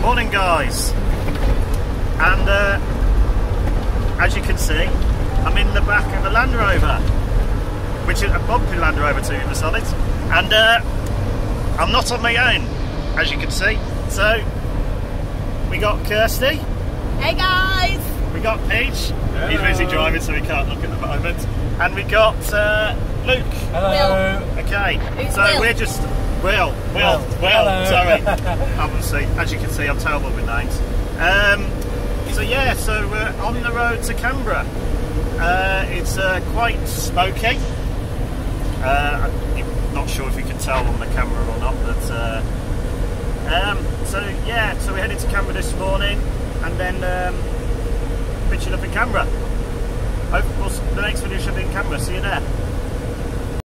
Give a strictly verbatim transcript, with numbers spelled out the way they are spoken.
Morning guys, and uh, as you can see I'm in the back of a Land Rover, which is a bumpy Land Rover to be honest, and uh, I'm not on my own, as you can see. So we got Kirsty. Hey guys! We got Peach. Hello. He's busy driving so he can't look at the moment. And we got uh, Luke. Hello. Okay, Who's so Will? we're just Will, Will, Will. Will. Hello. Sorry, obviously, as you can see, I'm terrible with names. Um, so yeah, so we're on the road to Canberra. Uh, it's uh, quite smoky. Uh, I'm not sure if you can tell on the camera or not, but uh, um, so yeah, so we're heading to Canberra this morning, and then um, pitching up in Canberra. Hope we'll, the next video should be in Canberra. See you there.